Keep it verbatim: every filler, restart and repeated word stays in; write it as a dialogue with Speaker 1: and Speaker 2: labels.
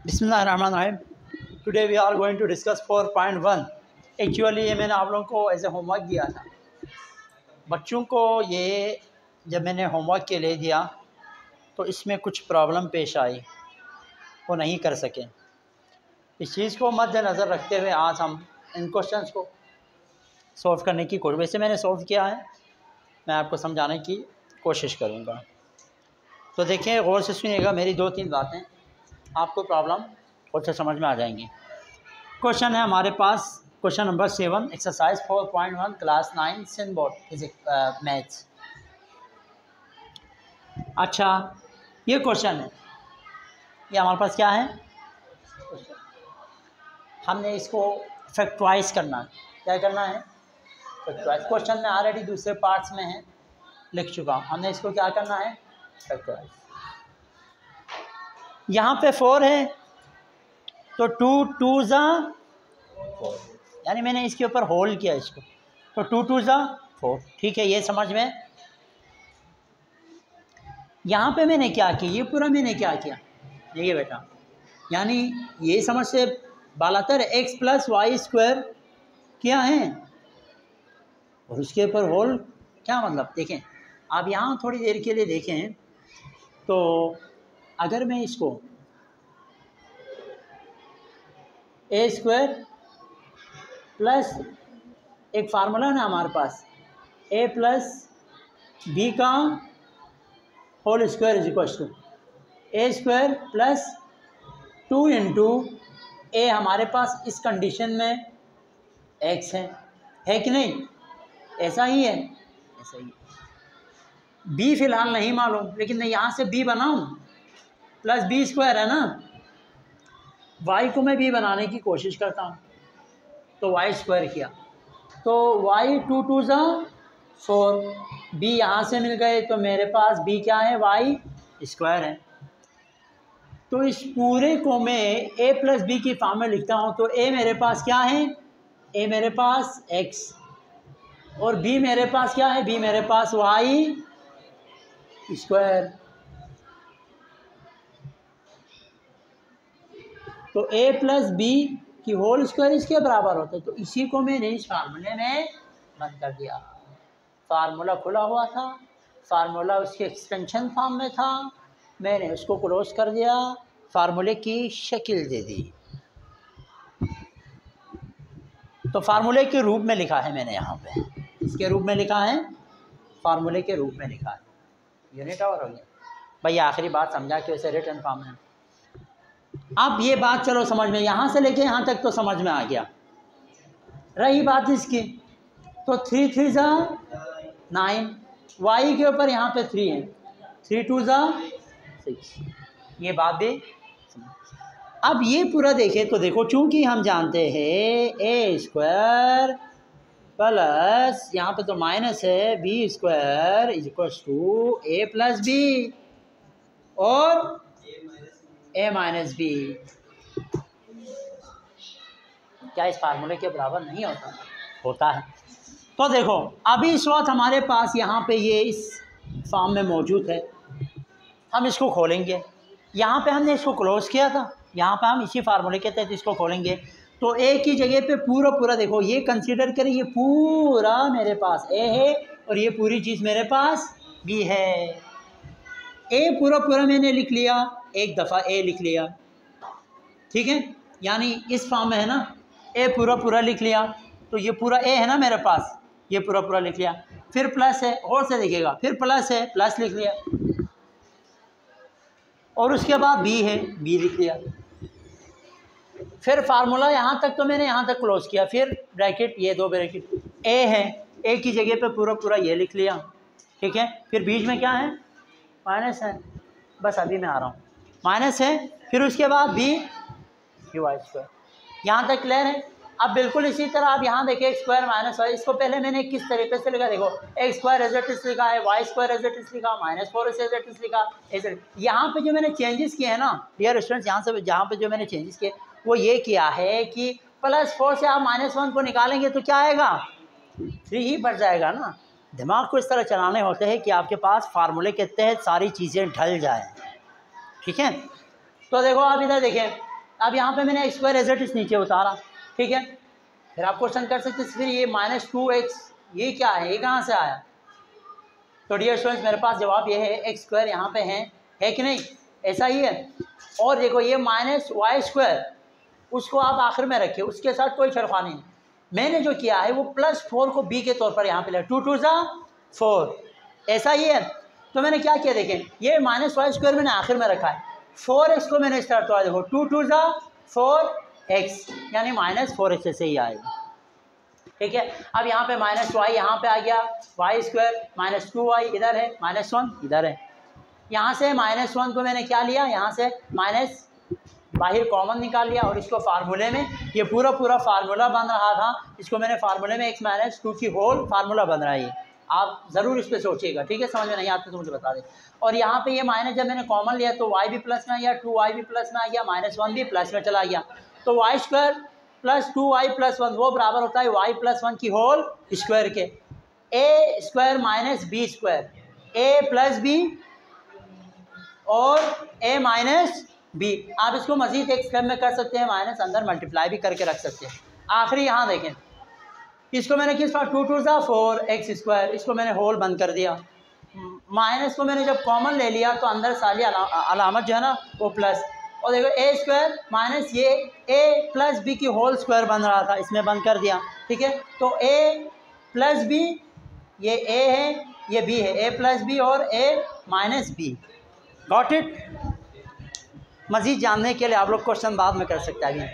Speaker 1: बिस्मिल्लाहिर्रहमानिर्रहीम। Today we are going to discuss four point one. Actually ये मैंने आप लोगों को एज ए होमवर्क दिया था। बच्चों को ये जब मैंने होमवर्क के लिए दिया तो इसमें कुछ प्रॉब्लम पेश आई, वो नहीं कर सके। इस चीज़ को मद्देनज़र रखते हुए आज हम इन क्वेश्चंस को सॉल्व करने की कोशिश, वैसे मैंने सॉल्व किया है, मैं आपको समझाने की कोशिश करूँगा। तो देखिए, गौर से सुनिएगा, मेरी दो तीन बातें आपको प्रॉब्लम खुद से समझ में आ जाएंगी। क्वेश्चन है हमारे पास, question number seven, exercise four point one, class nine, सिंबोर्ड फिजिक्स मैथ्स। अच्छा, ये क्वेश्चन है, ये हमारे पास क्या है, हमने इसको फैक्टराइज करना है। क्या करना है? फैक्टराइज। क्वेश्चन में ऑलरेडी दूसरे पार्ट्स में है, लिख चुका हूँ। हमने इसको क्या करना है? फैक्टराइज। यहाँ पे फोर है तो टू टू ज़ा फोर, यानी मैंने इसके ऊपर होल्ड किया इसको, तो टू टू ज़ा फोर। ठीक है, ये समझ में। यहाँ पे मैंने क्या किया, ये पूरा मैंने क्या किया, देखिए बेटा, यानी ये समझ से बालातर एक्स प्लस वाई स्क्वायर क्या है और उसके ऊपर होल्ड। क्या मतलब, देखें आप यहाँ थोड़ी देर के लिए देखें तो अगर मैं इसको ए स्क्वायर प्लस एक फार्मूला ना हमारे पास, ए प्लस बी का whole square is equal to a square plus two into a, हमारे पास इस कंडीशन में एक्स है, है कि नहीं? ऐसा ही है, ऐसा ही है। बी फिलहाल नहीं मालूम, लेकिन मैं यहाँ से बी बनाऊँ, प्लस बी स्क्वायर है ना, वाई को मैं बी बनाने की कोशिश करता हूँ, तो वाई स्क्वायर किया, तो y two two za four, b यहाँ से मिल गए, तो मेरे पास बी क्या है? वाई स्क्वायर है। तो इस पूरे को मैं ए प्लस बी की फॉर्म में लिखता हूँ, तो ए मेरे पास क्या है? ए मेरे पास एक्स, और बी मेरे पास क्या है? बी मेरे पास वाई स्क्वायर। तो ए प्लस बी की होल स्क्वायर इसके बराबर होता है, तो इसी को मैंने इस फार्मूले में बंद कर दिया। फार्मूला खुला हुआ था, फार्मूला उसके एक्सटेंशन फॉर्म में था, मैंने उसको क्लोज कर दिया, फार्मूले की शक्ल दे दी। तो फार्मूले के रूप में लिखा है मैंने यहाँ पे, इसके रूप में लिखा है, फार्मूले के रूप में लिखा है। यूनिट आवर हो गया भाई, आखिरी बात समझा कि उसे रिटर्न फॉर्म है। अब ये बात चलो समझ में, यहाँ से लेके यहाँ तक तो समझ में आ गया। रही बात इसकी, तो three three za nine, y के ऊपर यहाँ पे थ्री है, थ्री टू ज़ा सिक्स, ये बात भी। अब ये पूरा देखें तो देखो, चूंकि हम जानते हैं ए स्क्वायर प्लस यहाँ पे तो माइनस है b square is equal to a plus B और ए माइनस बी, क्या इस फार्मूले के बराबर नहीं होता? होता है। तो देखो अभी इस वक्त हमारे पास यहाँ पे ये इस फॉर्म में मौजूद है, हम इसको खोलेंगे। यहाँ पे हमने इसको क्लोज किया था, यहाँ पे हम इसी फार्मूले के तहत इसको खोलेंगे, तो ए की जगह पे पूरा पूरा देखो, ये कंसीडर करें, ये पूरा मेरे पास ए है और ये पूरी चीज़ मेरे पास बी है। ए पूरा पूरा मैंने लिख लिया, एक दफ़ा ए लिख लिया, ठीक है, यानी इस फॉर्म में है ना, ए पूरा पूरा लिख लिया, तो ये पूरा ए है ना मेरे पास, ये पूरा पूरा लिख लिया। फिर प्लस है, और से देखिएगा, फिर प्लस है, प्लस लिख लिया, और उसके बाद बी है, बी लिख लिया। फिर फार्मूला यहाँ तक तो मैंने यहाँ तक क्लोज किया, फिर ब्रैकेट, ये दो ब्रैकेट, ए है, ए की जगह पे पूरा पूरा ये लिख लिया, ठीक है। फिर बीच में क्या है? माइनस है, बस अभी मैं आ रहा हूँ, माइनस है, फिर उसके बाद बी क्यू वाई स्क्वायर, यहाँ तक क्लियर है। अब बिल्कुल इसी तरह आप यहाँ देखिए, स्क्वायर माइनस वाई, इसको पहले मैंने किस तरीके से लिखा, देखो x square as it is लिखा है, y square as it is लिखा, minus four as it is लिखा, एज यहाँ पे जो मैंने चेंजेस किए हैं ना डियर स्टूडेंट्स, यहाँ से जहाँ पे जो मैंने चेंजेस किए वो ये किया है कि प्लस फोर से आप माइनस वन को निकालेंगे तो क्या आएगा? थ्री ही बढ़ जाएगा ना। दिमाग को इस तरह चलाने होते हैं कि आपके पास फार्मूले के तहत सारी चीज़ें ढल जाएं, ठीक है। तो देखो आप इधर देखें, अब यहाँ पे मैंने x square as it is नीचे उतारा, ठीक है। फिर आप क्वेश्चन कर सकते हैं फिर ये माइनस टू एक्स ये क्या है, ये कहाँ से आया? तो डियर स्टूडेंट्स मेरे पास जवाब ये है, एक्स स्क्वायर यहाँ पे है है कि नहीं, ऐसा ही है। और देखो ये माइनस वाई स्क्वायर उसको आप आखिर में रखिए, उसके साथ कोई छेड़खानी नहीं। मैंने जो किया है वो प्लस फोर को बी के तौर पर यहाँ पे लिया, टू टू ज़ा फोर, ऐसा ही है। तो मैंने क्या किया देखें, ये माइनस वाई स्क्वायर मैंने आखिर में रखा है, फोर एक्स को मैंने स्टार्ट किया, देखो two two za four x यानी माइनस फोर एक्स से ही आएगा, ठीक है। अब यहाँ पे माइनस वाई यहाँ पे आ गया, y square minus two y इधर है, माइनस वन इधर है। यहाँ से माइनस वन को मैंने क्या लिया, यहाँ से माइनस बाहर कॉमन निकाल लिया और इसको फार्मूले में, ये पूरा पूरा फार्मूला बन रहा था, इसको मैंने फार्मूले में एक्स माइनस टू की होल फार्मूला बन रहा है। ये आप ज़रूर इस पर सोचिएगा, ठीक है। समझ में नहीं आता तो मुझे बता दें। और यहाँ पे ये माइनस जब मैंने कॉमन लिया तो वाई भी प्लस में आ गया, टू वाई भी प्लस में आ गया, माइनस वन भी प्लस में चला गया। तो y square plus two y plus one वो बराबर होता है वाई प्लस वन की होल स्क्वायर के। A square minus b square, a plus B और ए माइनस बी। आप इसको मजीद एक स्टेप में कर सकते हैं, माइनस अंदर मल्टीप्लाई भी करके रख सकते हैं। आखिरी यहाँ देखें, इसको मैंने किस बार two two za four x square, इसको मैंने होल बंद कर दिया। माइनस को मैंने जब कॉमन ले लिया तो अंदर सारी अलामत जो है ना वो प्लस। और देखो ए स्क्वायर माइनस ये ए प्लस बी की होल स्क्वायर बन रहा था, इसमें बंद कर दिया, ठीक है। तो ए प्लस बी, ये ए है ये बी है, ए प्लस बी और ए माइनस बी। Got it. मज़ीद जानने के लिए आप लोग क्वेश्चन बाद में कर सकते हैं।